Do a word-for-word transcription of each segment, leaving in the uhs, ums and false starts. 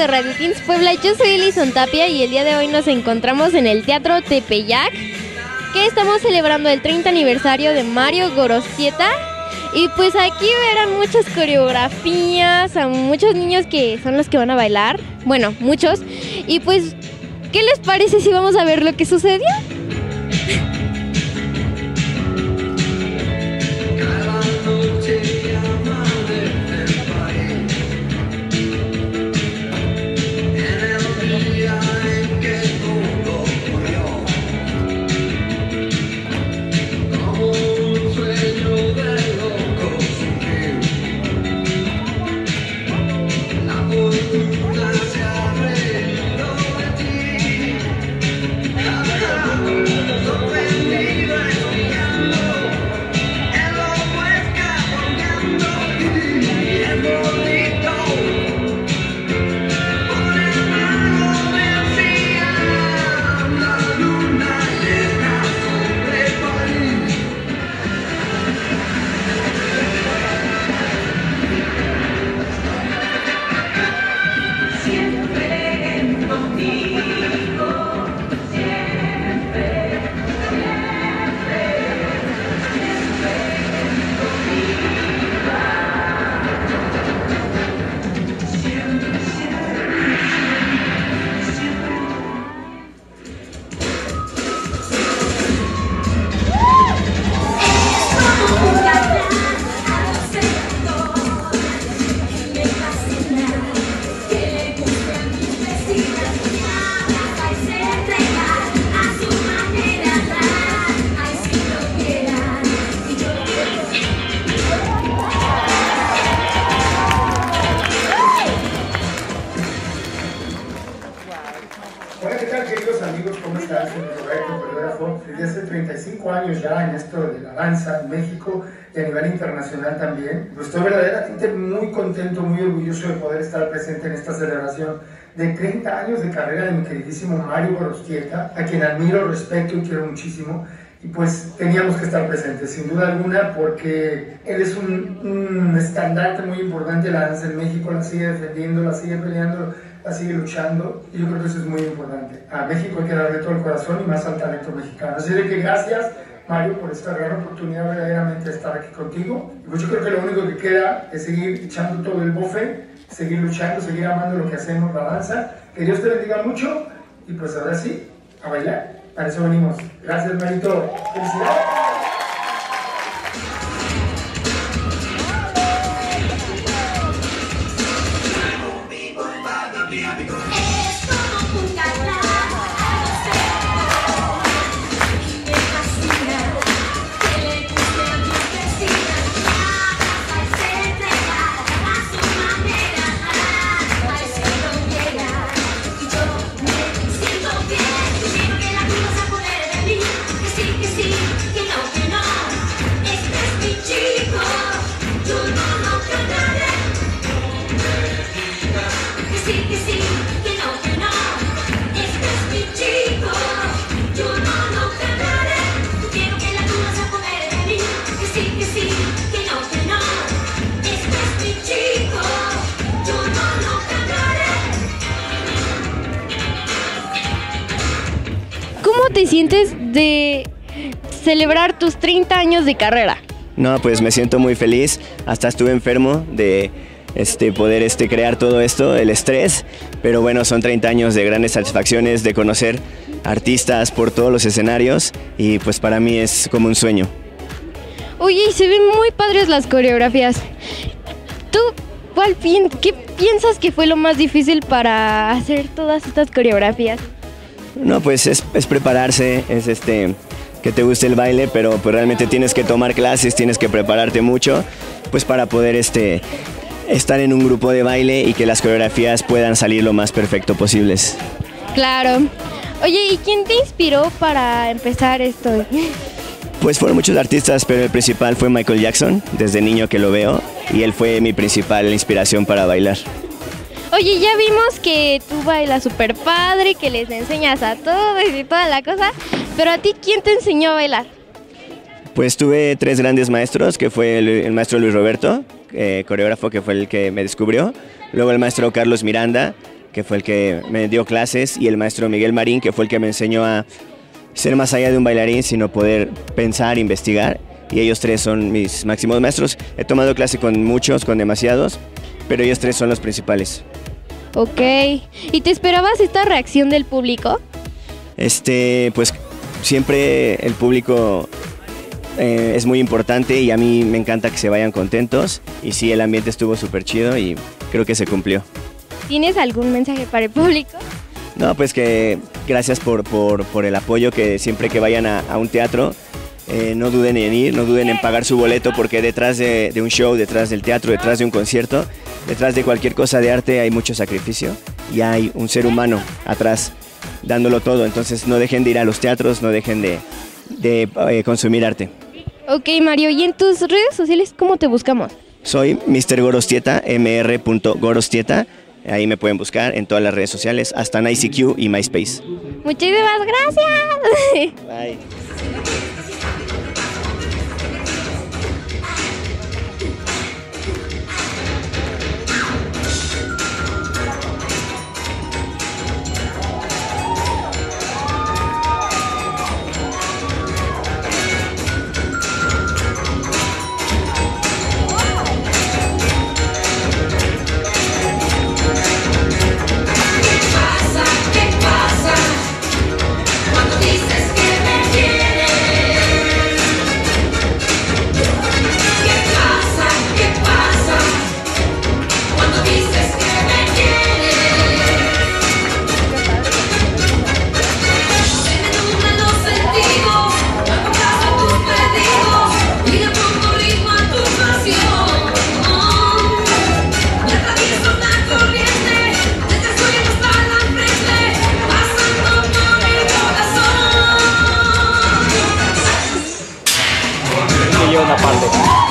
de Radio Teens Puebla. Yo soy Elison Tapia y el día de hoy nos encontramos en el Teatro Tepeyac, que estamos celebrando el treinta aniversario de Mario Gorostieta. Y pues aquí verán muchas coreografías, a muchos niños que son los que van a bailar. Bueno, muchos. Y pues, ¿qué les parece si vamos a ver lo que sucedió? Hola, ¿qué tal, queridos amigos? ¿Cómo están? Soy Roberto, coreógrafo desde hace treinta y cinco años ya en esto de la danza en México y a nivel internacional también. Pues estoy verdaderamente muy contento, muy orgulloso de poder estar presente en esta celebración de treinta años de carrera de mi queridísimo Mario Gorostieta, a quien admiro, respeto y quiero muchísimo. Y pues teníamos que estar presentes, sin duda alguna, porque él es un, un estandarte muy importante de la danza en México, la sigue defendiendo, la sigue peleando, la sigue luchando, y yo creo que eso es muy importante. A México hay que darle todo el corazón y más al talento mexicano. Así de que gracias, Mario, por esta gran oportunidad verdaderamente de estar aquí contigo. Y pues yo creo que lo único que queda es seguir echando todo el bofe, seguir luchando, seguir amando lo que hacemos, la danza. Que Dios te bendiga mucho, y pues ahora sí, a bailar. Para eso venimos. Gracias, Marito. Felicidades. ¿Cómo te sientes de celebrar tus treinta años de carrera? No, pues me siento muy feliz, hasta estuve enfermo de este, poder este, crear todo esto, el estrés, pero bueno, son treinta años de grandes satisfacciones, de conocer artistas por todos los escenarios y pues para mí es como un sueño. Oye, y se ven muy padres las coreografías. ¿Tú cuál pi qué piensas que fue lo más difícil para hacer todas estas coreografías? No, pues es, es prepararse, es este... que te guste el baile, pero pues realmente tienes que tomar clases, tienes que prepararte mucho, pues para poder este, estar en un grupo de baile y que las coreografías puedan salir lo más perfecto posibles. Claro. Oye, ¿y quién te inspiró para empezar esto? Pues fueron muchos artistas, pero el principal fue Michael Jackson, desde niño que lo veo, y él fue mi principal inspiración para bailar. Oye, ya vimos que tú bailas súper padre, que les enseñas a todos y toda la cosa, pero a ti, ¿quién te enseñó a bailar? Pues tuve tres grandes maestros, que fue el, el maestro Luis Roberto, eh, coreógrafo, que fue el que me descubrió, luego el maestro Carlos Miranda, que fue el que me dio clases, y el maestro Miguel Marín, que fue el que me enseñó a ser más allá de un bailarín, sino poder pensar, investigar. Y ellos tres son mis máximos maestros. He tomado clase con muchos, con demasiados, pero ellos tres son los principales. Ok. ¿Y te esperabas esta reacción del público? Este, pues siempre el público eh, es muy importante, y a mí me encanta que se vayan contentos. Y sí, el ambiente estuvo súper chido y creo que se cumplió. ¿Tienes algún mensaje para el público? No, pues que gracias por, por, por el apoyo, que siempre que vayan a, a un teatro, eh, no duden en ir, no duden en pagar su boleto, porque detrás de, de un show, detrás del teatro, detrás de un concierto, detrás de cualquier cosa de arte hay mucho sacrificio y hay un ser humano atrás dándolo todo. Entonces no dejen de ir a los teatros, no dejen de, de eh, consumir arte. Ok, Mario, ¿y en tus redes sociales cómo te buscamos? Soy mister Gorostieta, m r punto gorostieta. Ahí me pueden buscar en todas las redes sociales, hasta en I C Q y MySpace. Muchísimas gracias. Bye. Una parte.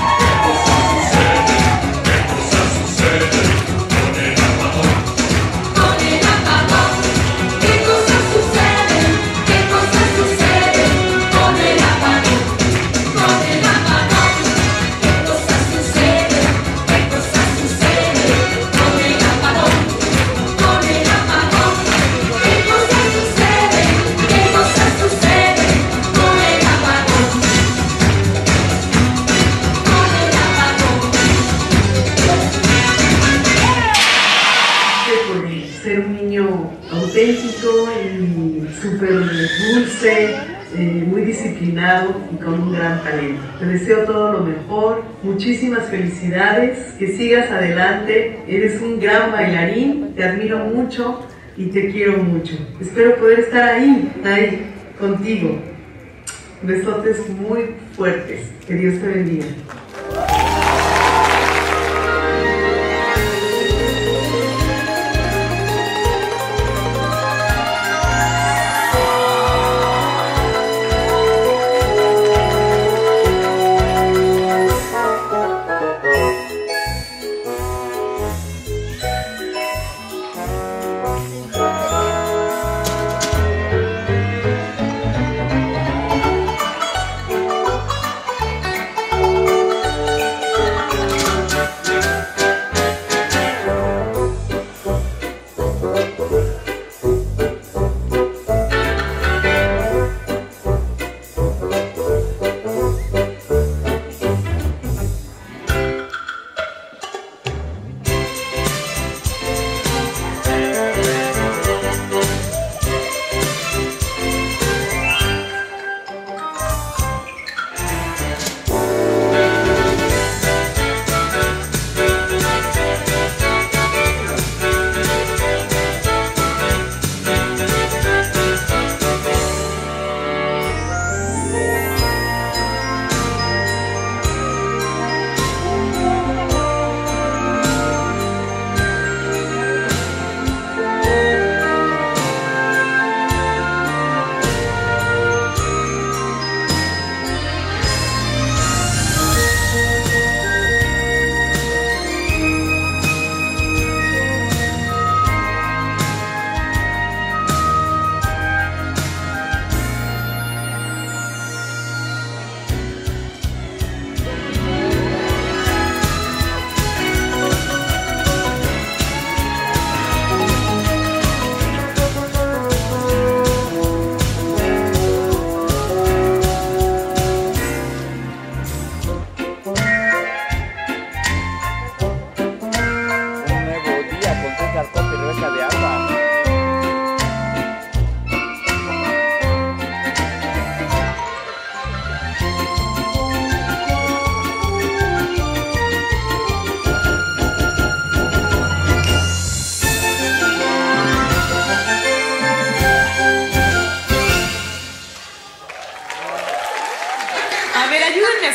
Ser un niño auténtico y súper dulce, eh, muy disciplinado y con un gran talento. Te deseo todo lo mejor, muchísimas felicidades, que sigas adelante, eres un gran bailarín, te admiro mucho y te quiero mucho. Espero poder estar ahí, ahí, contigo. Besotes muy fuertes, que Dios te bendiga.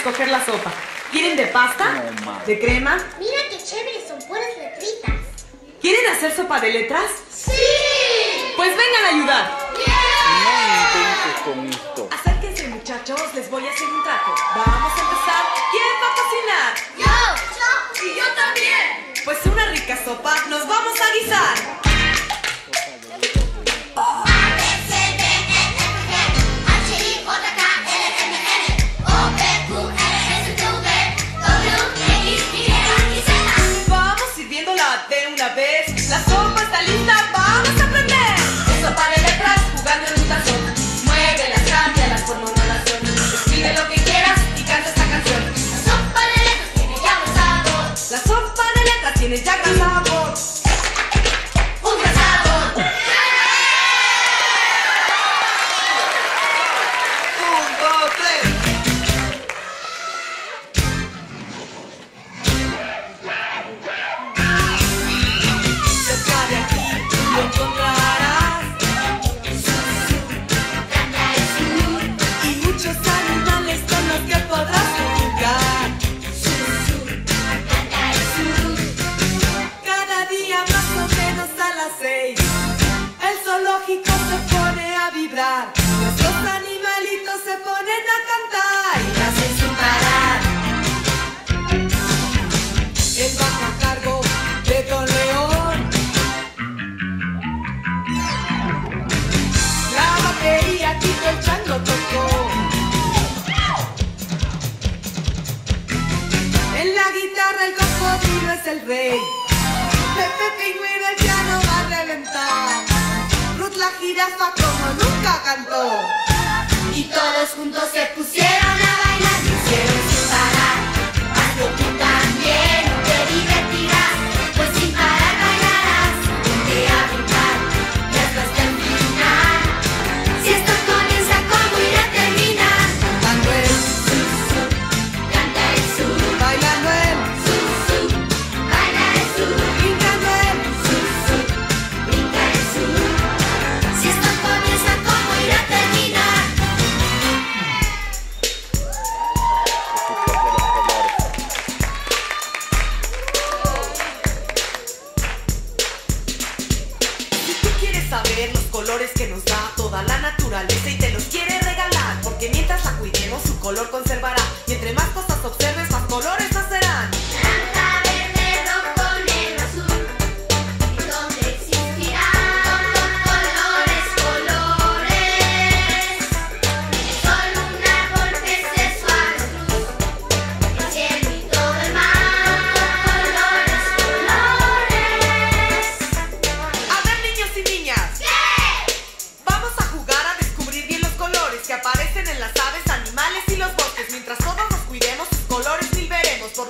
escoger la sopa. ¿Quieren de pasta? No, ¿De crema? Mira qué chévere, son puras letritas. ¿Quieren hacer sopa de letras? ¡Sí! Pues vengan a ayudar. No inventes con esto. Acérquense, muchachos, les voy a hacer un trato. Vamos a empezar. ¿Quién va a cocinar? ¡Yo! ¡Yo! ¡Y yo también! Pues una rica sopa nos vamos a guisar. Vamos sirviéndola de una vez. La sopa está lista, vamos a aprender. Sopa de letras jugando en un tazón. Muévelas, cámbialas por monoración. Escribe lo que quieras y canta esta canción. La sopa de letras tiene ya buen sabor. La sopa de letras tiene ya gran sabor. ¡Un gran sabor! Un, dos, tres. Cerca de aquí lo encontrarás. Canta el sur, Y muchos animales con los que podrás jugar. canta el sur. Cada día más o menos a las seis el zoológico se pone a vibrar. Nuestros animalitos se ponen a cantar y hacen sin parar. El bajo a cargo de Don León. La batería Tito el Chango tocó. En la guitarra el cocodrilo es el rey. Pepe Pingüino el piano va a reventar. Ruth la jirafa como nunca cantó. Y todos juntos se pusieron a bailar, lo hicieron sin parar. Hazlo tú también, te divertirás, pues sin parar bailarás. Ponte a brincar, ya hasta hasta el final. Si esto comienza, ¿cómo irá a terminar? Cantando el Sur, sur, canta el sur. bailando el Sur, sur, baila el sur. brincando el Sur, sur, brinca el sur. Si esto comienza, ¿cómo irá a terminar? Si tú quieres saber los colores que nos da toda la naturaleza y te los quiere regalar, porque mientras la cuidemos su color conservará. Y entre más cosas observes, más colores nacerán. Naranja, verde, rojo, negro, azul. ¿En dónde existirán colores, colores? Solo un árbol, peces, suaves, luz. El cielo y todo el mar. Colores, colores. A ver, niños y niñas, vamos a jugar a descubrir bien los colores que aparecen en las aves, animales y los bosques. Mientras todos nos cuidemos, sus colores mil veremos. Por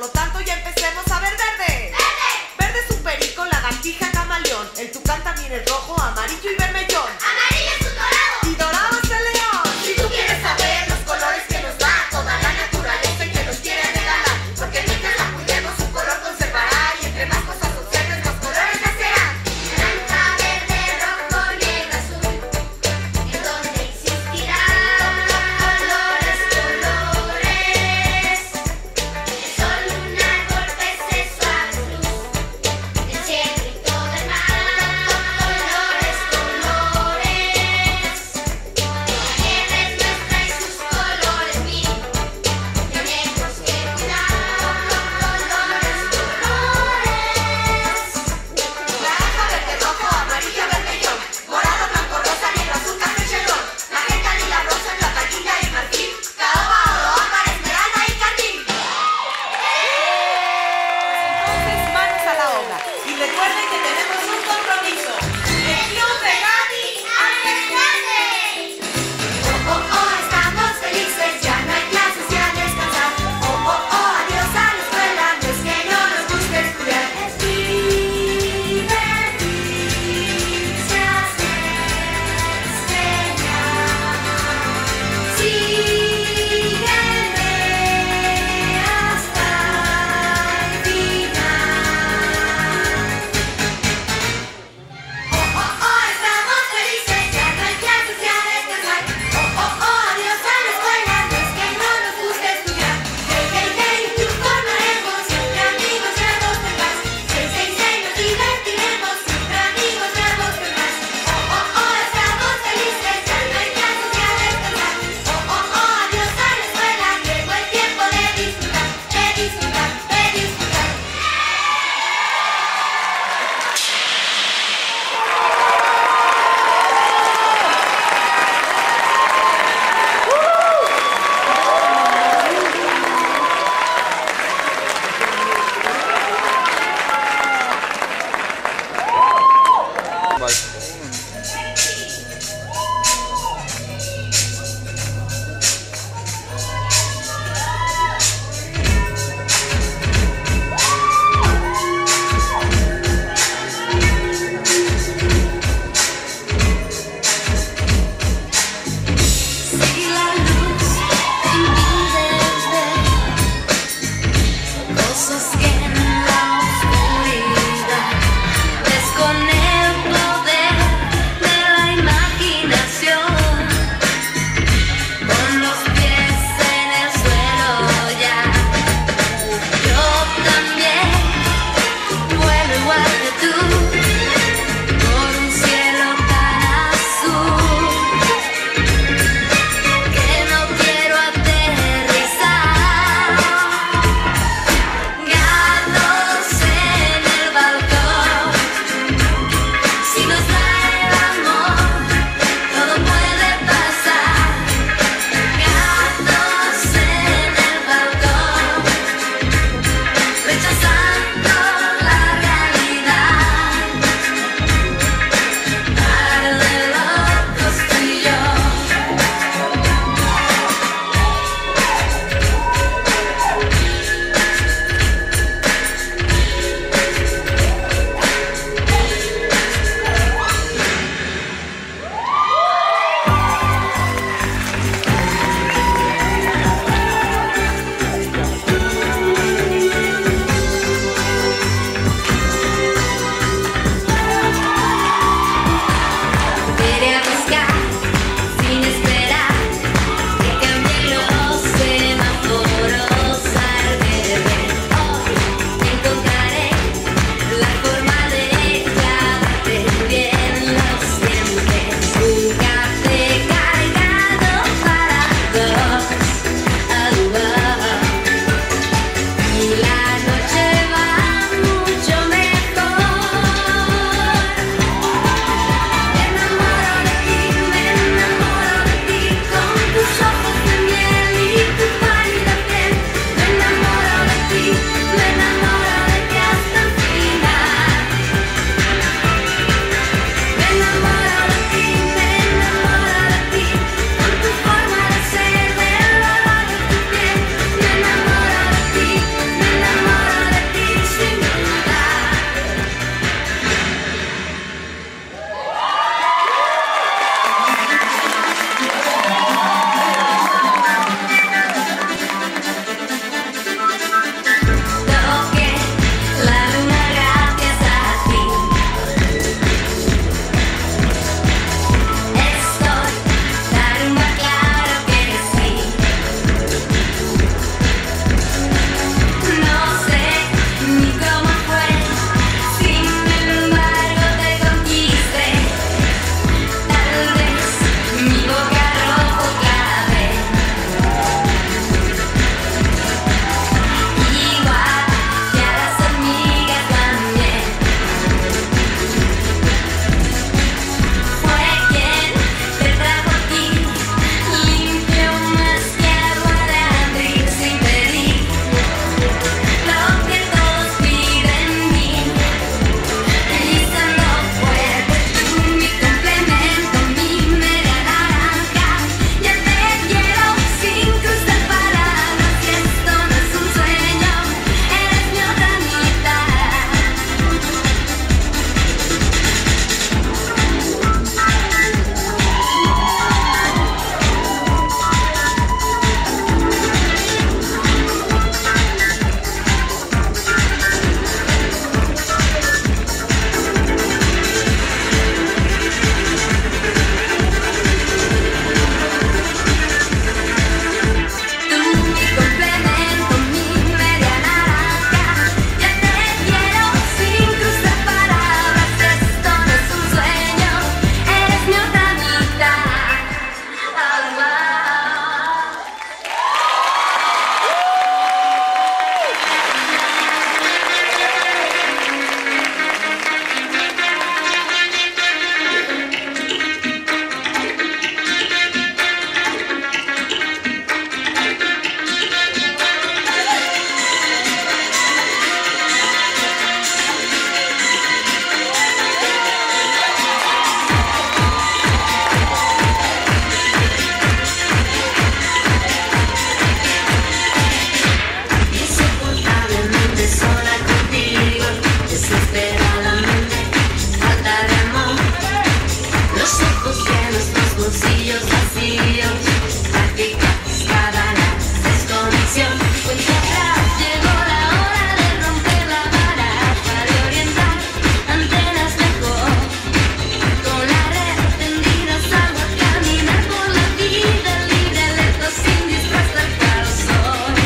bolsillos vacíos, prácticas para la desconexión. Cuenta atrás, llegó la hora de romper la baraja, de orientar antenas mejor. Con la red tendida salgo a caminar por la vida libre, alerta, sin dispuesta al caos hoy.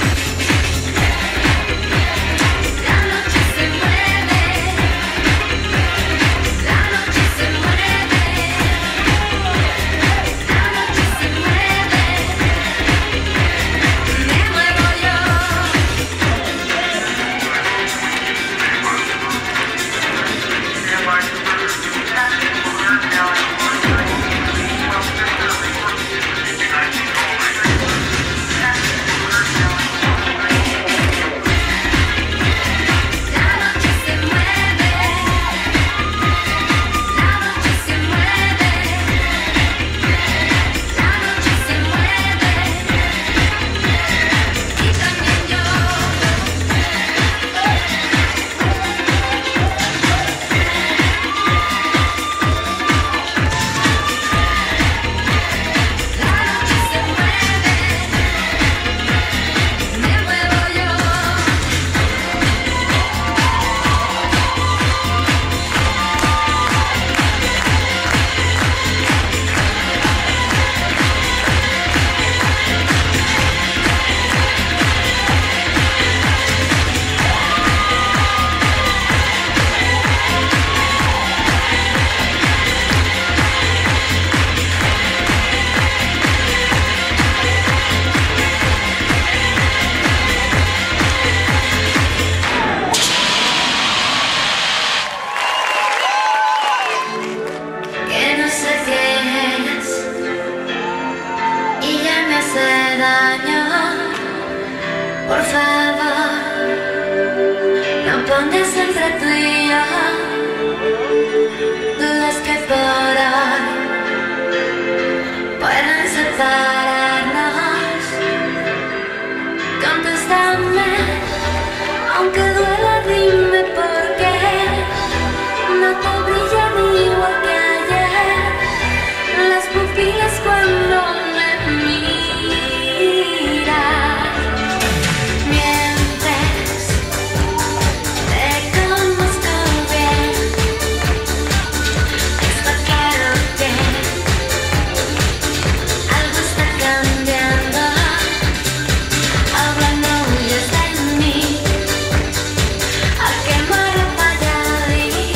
La noche se mueve, la noche se mueve, la noche se mueve, me muevo yo. La noche se mueve, la noche se mueve, la noche se mueve, y también yo. La noche se mueve, me muevo yo. Que no sé quién es y ya me hace daño. Por favor, no pongas entre tú y yo dudas que por hoy puedan separarnos. Contéstame, aunque duela, dime por qué no te brillan igual que ayer las pupilas cuando me miras. Mientes, te conozco bien, está claro que algo está cambiando. Ahora no huyes de mí, a quemar apagado.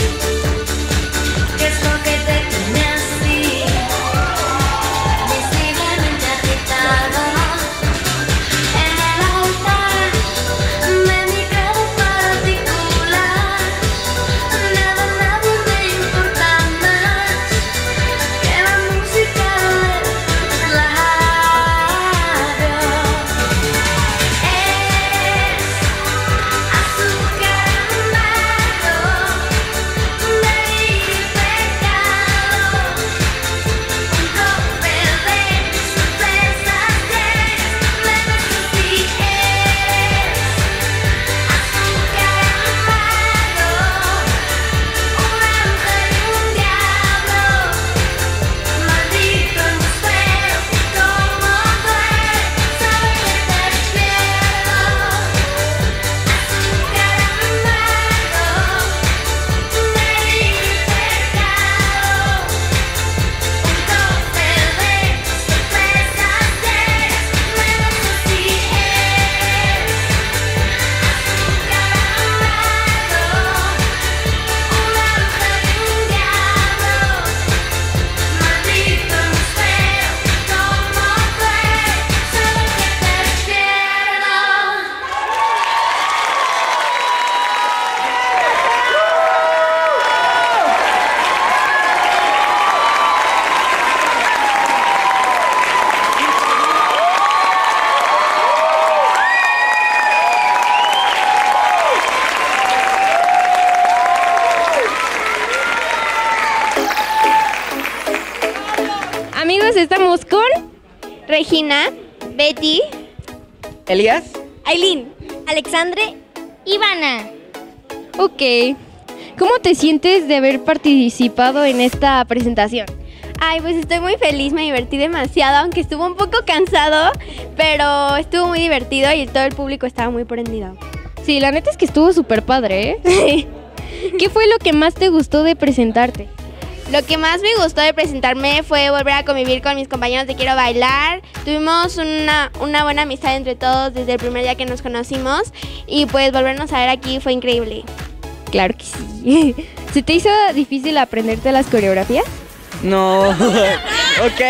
¿Qué es lo que te tiene así? Visiblemente agitado en el altar de mi credo particular. Nada, nadie me importa más que la música de tus labios. Es azúcar amargo, delirio y pecado, un cóctel de sorpresas llenas de besos y es azúcar amargo, un ángel y un diablo, maldito embustero, como duele saber que te pierdo. Azúcar amargo, delirio y pecado, un cóctel de sorpresas llenas de besos y es azúcar amargo, un ángel y un diablo, maldito embustero, como duele saber que te pierdo. Amigos, estamos con Regina, Betty, Elías. Aileen, Alexandre, Ivana. Ok, ¿cómo te sientes de haber participado en esta presentación? Ay, pues estoy muy feliz, me divertí demasiado, aunque estuvo un poco cansado, pero estuvo muy divertido y todo el público estaba muy prendido. Sí, la neta es que estuvo súper padre, ¿eh? ¿Qué fue lo que más te gustó de presentarte? Lo que más me gustó de presentarme fue volver a convivir con mis compañeros de Quiero Bailar. Tuvimos una, una buena amistad entre todos desde el primer día que nos conocimos y pues volvernos a ver aquí fue increíble. Claro que sí. ¿Se te hizo difícil aprenderte las coreografías? No. Ok.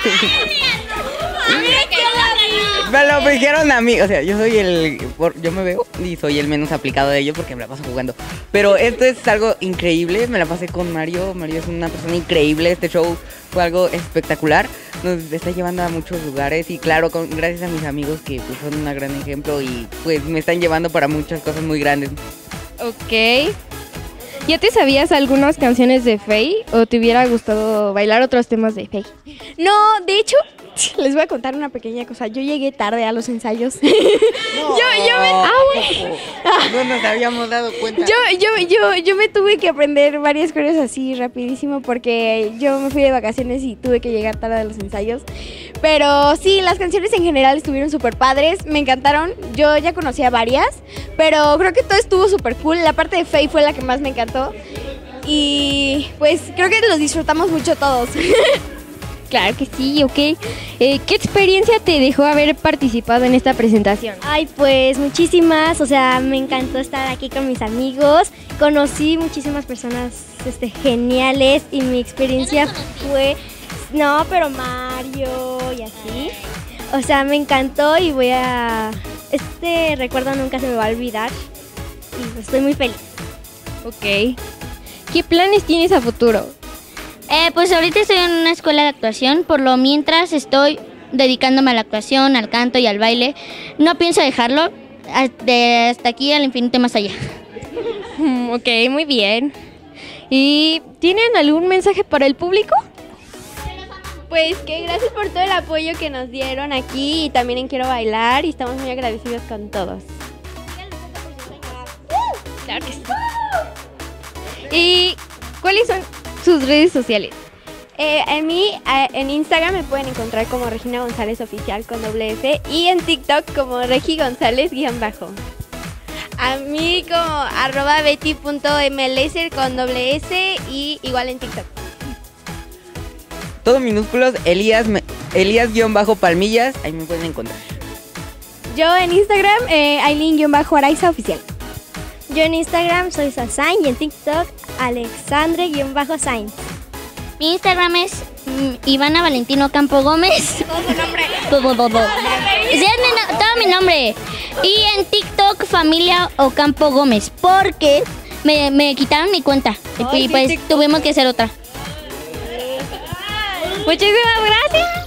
Me lo dijeron a mí, o sea, yo soy el, por- yo me veo y soy el menos aplicado de ellos porque me la paso jugando. Pero esto es algo increíble, me la pasé con Mario, Mario es una persona increíble, este show fue algo espectacular, nos está llevando a muchos lugares y claro, con, gracias a mis amigos que pues, son un gran ejemplo y pues me están llevando para muchas cosas muy grandes. Ok. ¿Ya te sabías algunas canciones de Faye o te hubiera gustado bailar otros temas de Faye? No, de hecho, les voy a contar una pequeña cosa. Yo llegué tarde a los ensayos. No, yo, yo me... Ah, bueno. No nos habíamos dado cuenta. Yo, yo, yo, yo me tuve que aprender varias cosas así rapidísimo porque yo me fui de vacaciones y tuve que llegar tarde a los ensayos. Pero sí, las canciones en general estuvieron súper padres, me encantaron. Yo ya conocía varias, pero creo que todo estuvo súper cool. La parte de Faye fue la que más me encantó. Y pues creo que los disfrutamos mucho todos. Claro que sí, ok. Eh, ¿Qué experiencia te dejó haber participado en esta presentación? Ay, pues muchísimas, o sea, me encantó estar aquí con mis amigos, conocí muchísimas personas este, geniales y mi experiencia fue, no, pero Mario y así, o sea, me encantó y voy a, este recuerdo nunca se me va a olvidar y pues, estoy muy feliz. Ok. ¿Qué planes tienes a futuro? Eh, pues ahorita estoy en una escuela de actuación, por lo mientras estoy dedicándome a la actuación, al canto y al baile. No pienso dejarlo de hasta aquí al infinito y más allá. Ok, muy bien. ¿Y tienen algún mensaje para el público? Pues que gracias por todo el apoyo que nos dieron aquí y también en Quiero Bailar y estamos muy agradecidos con todos. Claro que sí. ¿Y cuáles son sus redes sociales? Eh, en mí, eh, en Instagram me pueden encontrar como Regina González Oficial con doble F y en TikTok como Regi González guión bajo. A mí como arroba betty.mls con doble S y igual en TikTok. Todos minúsculos, Elías, me- Elías-Palmillas, ahí me pueden encontrar. Yo en Instagram, eh, Aileen-Araiza Oficial. Yo en Instagram soy Sasain y en TikTok Alexandre-Sainz. Mi Instagram es mm, Ivana Valentino Campo Gómez. Todo su nombre. Todo, todo. Sí, es mi no- todo mi nombre. Y en TikTok Familia Ocampo Gómez, porque me, me quitaron mi cuenta y, y pues tuvimos que hacer otra. Muchísimas gracias.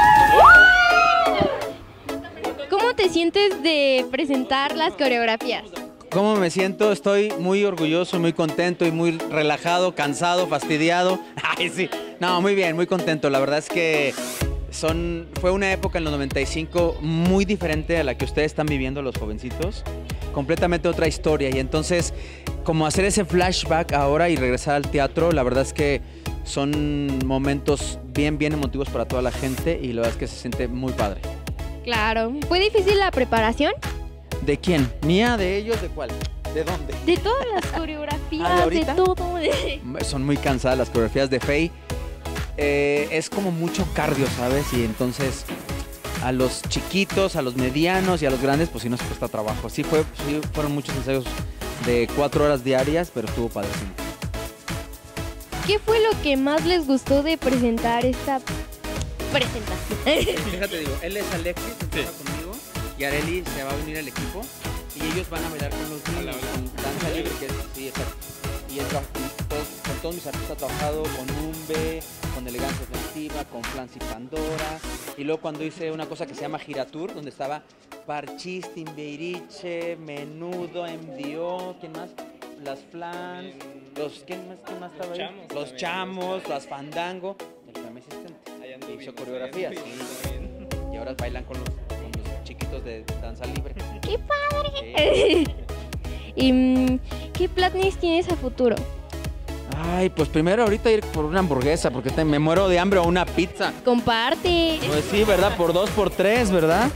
¿Cómo te sientes de presentar las coreografías? ¿Cómo me siento? Estoy muy orgulloso, muy contento y muy relajado, cansado, fastidiado. Ay, sí. No, muy bien, muy contento. La verdad es que son, fue una época en los noventa y cinco muy diferente a la que ustedes están viviendo, los jovencitos. Completamente otra historia. Y entonces, como hacer ese flashback ahora y regresar al teatro, la verdad es que son momentos bien, bien emotivos para toda la gente y la verdad es que se siente muy padre. Claro. ¿Fue difícil la preparación? ¿De quién? ¿Mía? ¿De ellos? ¿De cuál? ¿De dónde? De todas las coreografías, ¿Ah, de de, ahorita? todo. de- Son muy cansadas las coreografías de Faye. Eh, es como mucho cardio, ¿sabes? Y entonces a los chiquitos, a los medianos y a los grandes, pues sí nos cuesta trabajo. Sí, fue, sí fueron muchos ensayos de cuatro horas diarias, pero estuvo padrísimo. ¿Qué fue lo que más les gustó de presentar esta presentación? Fíjate, digo, él es Alexis, empieza conmigo, y Areli se va a unir al equipo, y ellos van a bailar con los niños, con danza libre, que es, sí, exacto. Y él tra- con todos, con todos mis artistas ha trabajado con Umbe, con Elegancia Festiva, con Flancy Pandora, y luego cuando hice una cosa que se llama Giratur, donde estaba Parchís, Timbeiriche, Menudo, M D O, ¿quién más? Las Flans, los, ¿quién más, quién más estaba ahí? Chamos Los también. Chamos, las Fandango, el fue mi asistente, hizo coreografías, sí. Y ahora bailan con los, con los chiquitos de danza libre. ¡Qué padre! ¿Y mm, qué planes tienes a futuro? Ay, pues primero ahorita ir por una hamburguesa, porque te- me muero de hambre o una pizza. Comparte. Pues sí, ¿verdad? Por dos, por tres, ¿verdad?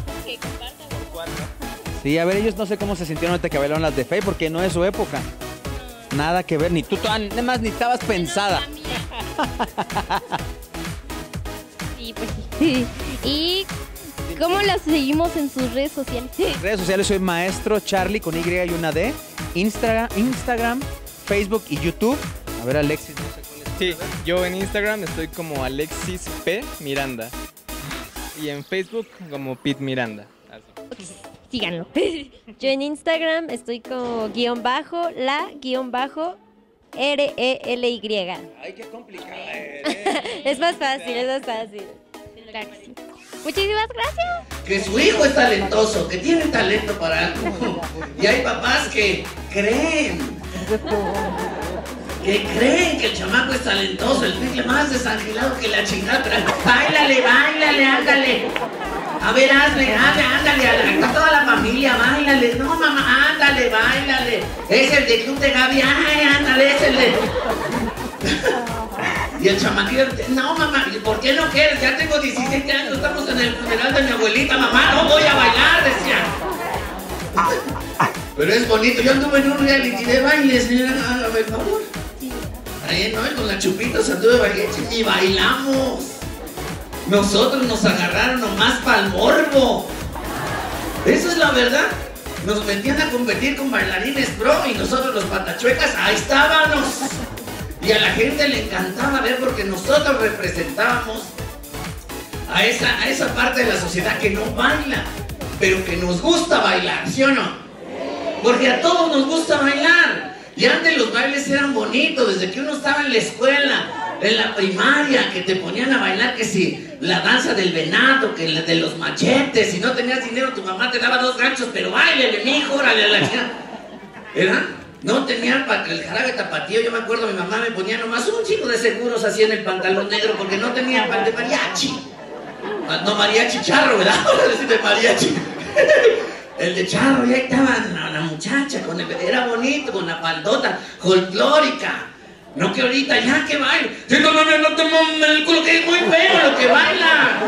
Sí, a ver, ellos no sé cómo se sintieron ahorita que bailaron las de Faye, porque no es su época. Nada que ver, ni tú, además, ni estabas pensada. Sí, pues sí. ¿Y cómo las seguimos en sus redes sociales? Redes sociales, soy Maestro Charlie con Y y una D. Instagram, Instagram, Facebook y YouTube. A ver, Alexis, no sé cuál es. Sí, yo en Instagram estoy como Alexis P. Miranda. Y en Facebook como Pete Miranda. Así. Síganlo. Yo en Instagram estoy como guión bajo, la guión bajo, R E L Y. Ay, qué complicada Es más fácil, es más fácil. Claro que sí. Muchísimas gracias. Que su hijo es talentoso, que tiene talento para algo. Y hay papás que creen, que creen que el chamaco es talentoso, el triple más desangilado que la chingada. Pero báilale, báilale, ándale. A ver, hazle, hazle, ándale, a, a toda la familia, báilale. No, mamá, ándale, báilale. Es el de Club de Gaby, ay, ándale, es el de... Y el chamaquillo, no, mamá, ¿por qué no quieres? Ya tengo diecisiete años, estamos en el funeral de mi abuelita, mamá, no voy a bailar, decía. Pero es bonito, yo anduve en un reality de baile, señora, hágame el favor. Ahí, ¿no? Con la Chupitos anduve bailando y bailamos. Nosotros nos agarraron nomás pa'l morbo. Eso es la verdad. Nos metían a competir con bailarines pro y nosotros los patachuecas, ahí estábamos. Y a la gente le encantaba ver porque nosotros representábamos a esa, a esa parte de la sociedad que no baila, pero que nos gusta bailar, ¿sí o no? Porque a todos nos gusta bailar. Y antes los bailes eran bonitos, desde que uno estaba en la escuela, en la primaria, que te ponían a bailar, que si la danza del venado, que la de los machetes, si no tenías dinero tu mamá te daba dos ganchos, pero báilele, mijo, órale a la chica. ¿Verdad? No tenían para el jarabe tapatío, yo me acuerdo, mi mamá me ponía nomás un chico de seguros así en el pantalón negro, porque no tenía pan de mariachi. No, mariachi charro, ¿verdad? Ahora decir de mariachi. El de charro, y ahí estaba la, la muchacha, con el, era bonito, con la faldota folclórica. No que ahorita, ya que baila. Sí, no, no, no, no te mames el culo, que es muy feo lo que baila.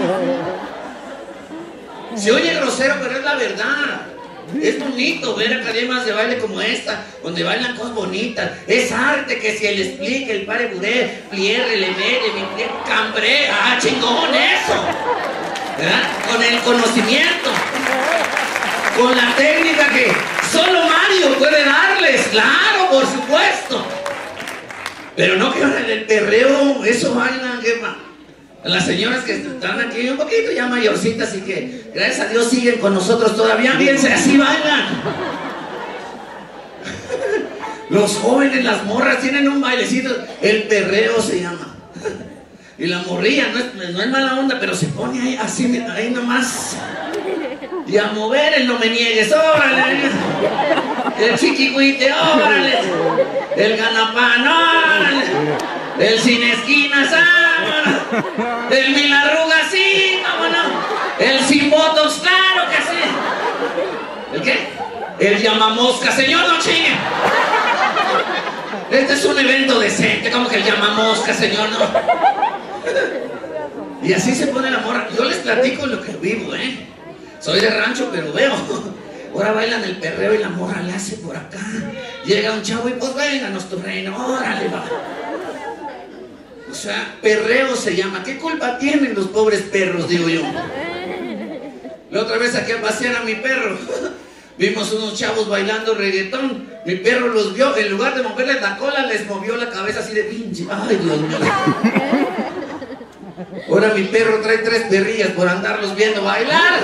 Se oye grosero, pero es la verdad. Es bonito ver academias de baile como esta, donde bailan cosas bonitas. Es arte, que si él explica, el pare buré, plierre, le mete, mi plierre, cambré, ah, chingón, eso. ¿Verdad? Con el conocimiento, con la técnica que solo Mario puede darles, claro, por supuesto. Pero no que ahora el perreo, eso bailan, que va. Las señoras que están aquí un poquito ya mayorcitas y que gracias a Dios siguen con nosotros todavía, fíjense, así bailan. Los jóvenes, las morras tienen un bailecito, el perreo se llama. Y la morrilla no es, no es mala onda, pero se pone ahí así, ahí nomás. Y a mover el no me niegues, órale. El chiquihuite, órale. El ganapán, órale. El sin esquinas, vámonos. El mil arrugas, sí, vámonos. El sin botox, claro que sí. ¿El qué? El llamamosca, señor, no chingue. Este es un evento decente, como que el llamamosca, señor, no. Y así se pone la morra. Yo les platico lo que vivo, ¿eh? Soy de rancho, pero veo. Ahora bailan el perreo y la morra le hace por acá. Llega un chavo y pues vénganos tu reino, órale, va. O sea, perreo se llama. ¿Qué culpa tienen los pobres perros, digo yo? La otra vez saqué a pasear a mi perro. Vimos unos chavos bailando reggaetón. Mi perro los vio. En lugar de moverles la cola, les movió la cabeza así de pinche. Ay, Dios mío. Ahora mi perro trae tres perrillas por andarlos viendo bailar.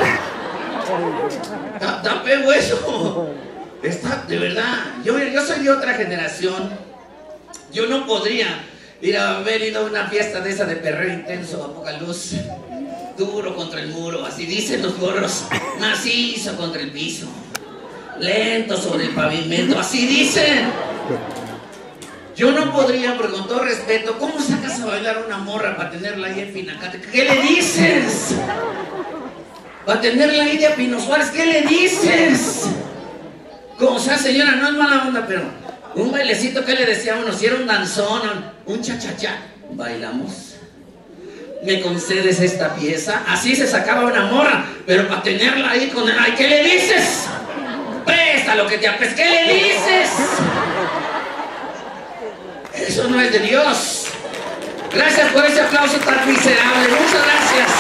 Da, da pego eso. Está, de verdad. Yo, yo soy de otra generación. Yo no podría ir a haber ido a una fiesta de esa de perreo intenso a poca luz. Duro contra el muro, así dicen los gorros. Macizo contra el piso. Lento sobre el pavimento, así dicen. Yo no podría, pero con todo respeto, ¿cómo sacas a bailar una morra para tenerla ahí en Pinacate? ¿Qué le dices? Para tenerla ahí de Pino Suárez, ¿qué le dices? Como sea, señora, no es mala onda, pero Un bailecito que le decía uno, si era un danzón, un cha-cha-cha. ¿Bailamos? ¿Me concedes esta pieza? Así se sacaba una morra, pero para tenerla ahí con el... ¡Ay, qué le dices! ¡Presta lo que te apes! ¿Qué le dices? Eso no es de Dios. Gracias por ese aplauso tan miserable. Muchas gracias.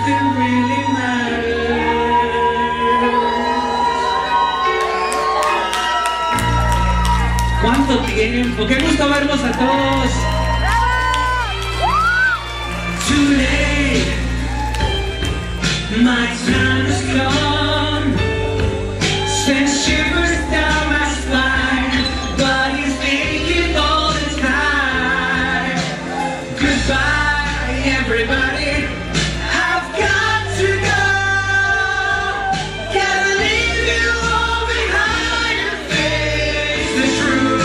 nothing really matters. ¿Cuánto tiempo? ¡Qué gusto verlos a todos! Today, my time has come. Send shivers down my spine. Body's aching all the time. Goodbye, everybody. I've got to go. Gotta leave you all behind and face the truth.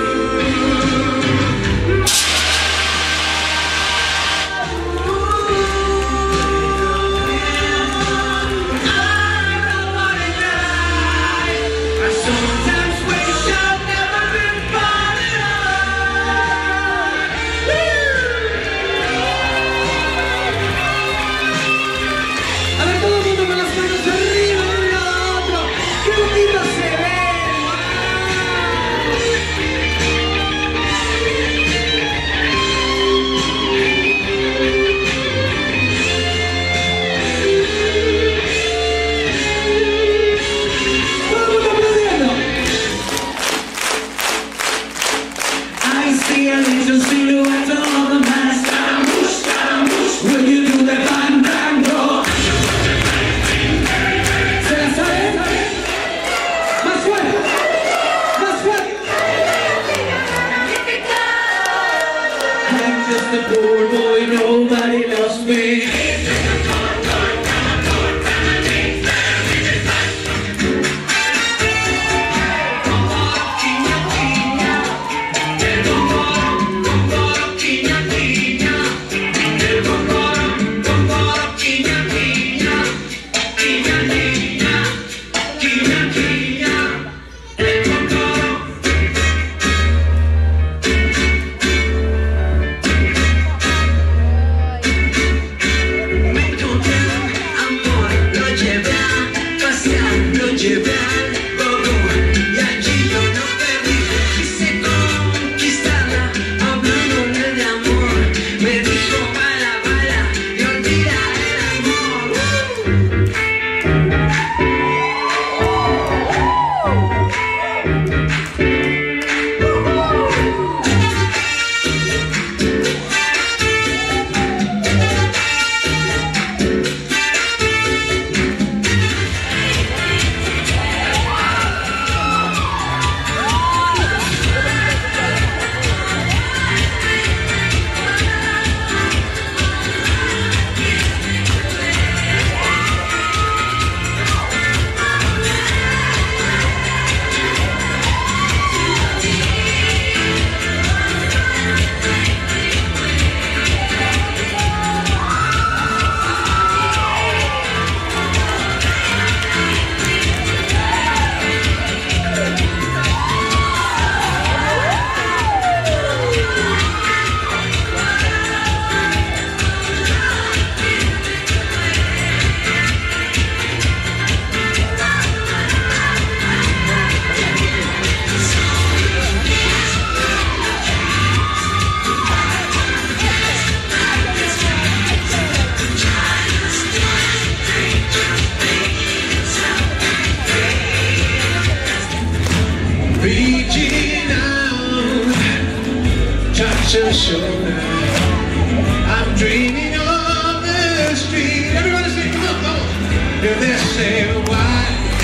I'm dreaming of the street. Everybody sing, come on, come on. Do they say why,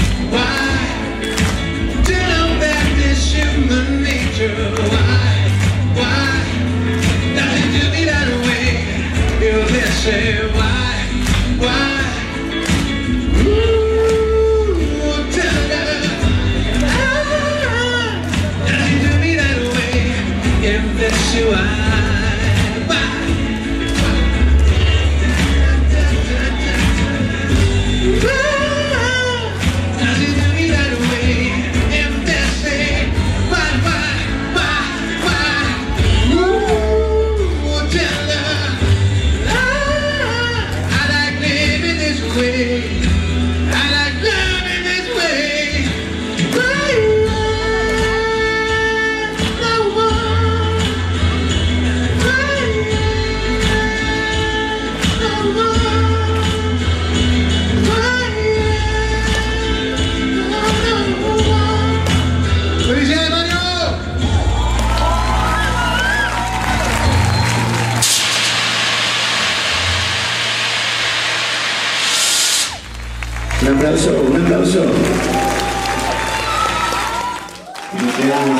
why? Tell that this human nature. Why, why? Does it do me that way? Do they say why, why? Ooh, tell them. Does it do me that way? If that's who I. Why? Un aplauso, un aplauso. Y nos quedamos.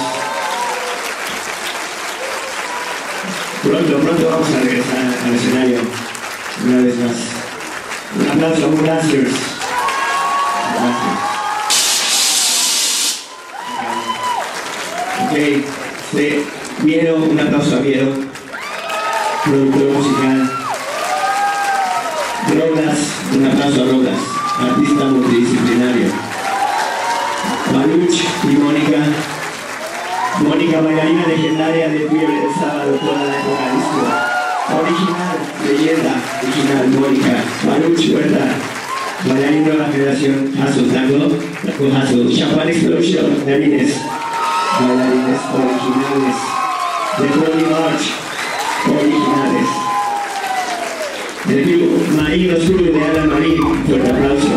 Pronto, pronto vamos a regresar al escenario. Una vez más. Un aplauso a Ambulancers. Gracias. Ok, este, Viero, un aplauso a Viero, productor musical. Rodas, un aplauso a Rodas, artista multidisciplinario. Maluch y Mónica. Mónica, bailarina legendaria de Fiebre del Sábado, toda la época disco. Original, leyenda, original, Mónica. Maluch Huerta, bailarín de la generación Hustle Tango, con Hustle. Champagne Explosion, bailarines, bailarines originales. De Tony March, originales. Del club Marín Oscuro de Alan Marín, fuerte aplauso.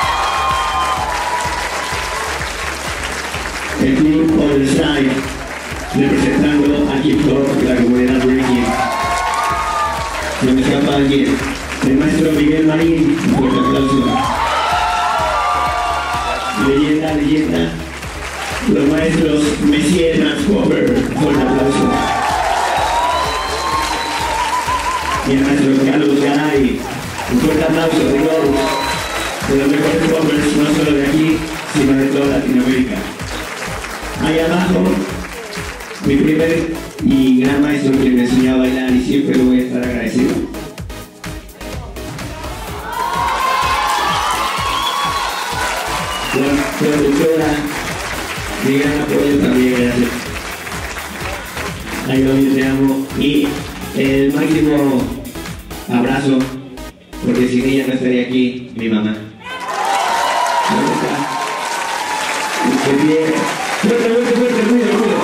El club All Style, representando a Hip Hop, la comunidad breaking. No me escapa alguien. El maestro Miguel Marín, fuerte aplauso. Leyenda, leyenda. Los maestros Messier Transformer, fuerte aplauso. Y el maestro Carlos Garay, un fuerte aplauso de Ghost, de los mejores poppers no solo de aquí, sino de toda Latinoamérica. Ahí abajo, mi primer y gran maestro que me enseñó a bailar y siempre lo voy a estar agradecido. La productora, mi gran apoyo también, gracias. Ahí lo te amo. Y el máximo abrazo, porque sin ella no estaría aquí, mi mamá. ¿Dónde está? De pie. Fuerte, fuerte, fuerte, ruido, ruido.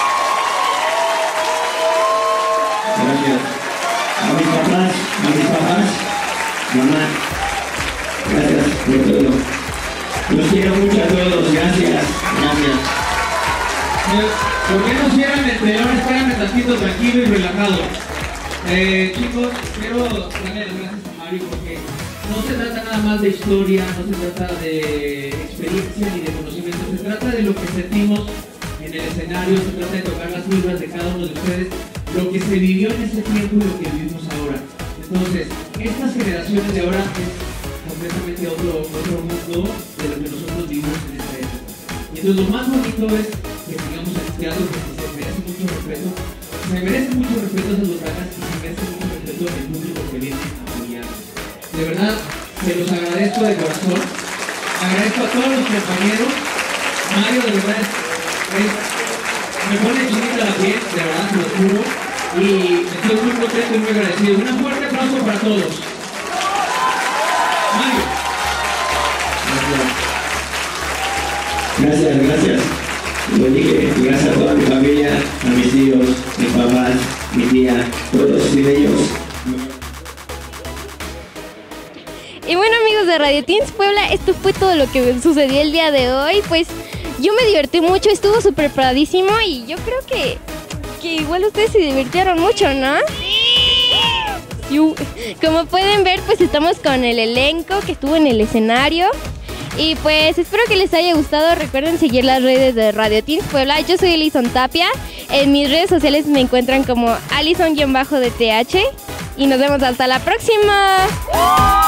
Gracias. A mis papás, a mis papás, mamá, gracias por todo. Los quiero mucho a todos, gracias, gracias. ¿Por qué no cierran el telón? Espérame tantito, tranquilo y relajado. Eh, chicos, quiero darle las gracias a Mario porque no se trata nada más de historia, no se trata de experiencia ni de conocimiento, se trata de lo que sentimos en el escenario, se trata de tocar las vibras de cada uno de ustedes, lo que se vivió en ese tiempo y lo que vivimos ahora. Entonces, estas generaciones de ahora es completamente otro, otro mundo de lo que nosotros vivimos en esta época. Y entonces lo más bonito es que sigamos el teatro porque se merece mucho respeto, se merece mucho respeto a los butacas y se merece mucho respeto al público que viene a apoyarnos. De verdad, se los agradezco de corazón, agradezco a todos los compañeros. Mario, de verdad, es, es, me pone chinita la piel, de verdad, se lo juro, y estoy muy contento y muy agradecido. Un fuerte aplauso para todos. Mario. Gracias, gracias. Lo dije, gracias a toda mi familia, a mis tíos, mis papás, mi tía, todos sin ellos. Y bueno, amigos de Radio Teens Puebla, esto fue todo lo que sucedió el día de hoy. Pues yo me divertí mucho, estuvo súper preparadísimo y yo creo que, que igual ustedes se divirtieron mucho, ¿no? Sí. Como pueden ver, pues estamos con el elenco que estuvo en el escenario. Y pues espero que les haya gustado. Recuerden seguir las redes de Radio Teens Puebla. Yo soy Alison Tapia. En mis redes sociales me encuentran como Alison-D T H. Y nos vemos hasta la próxima.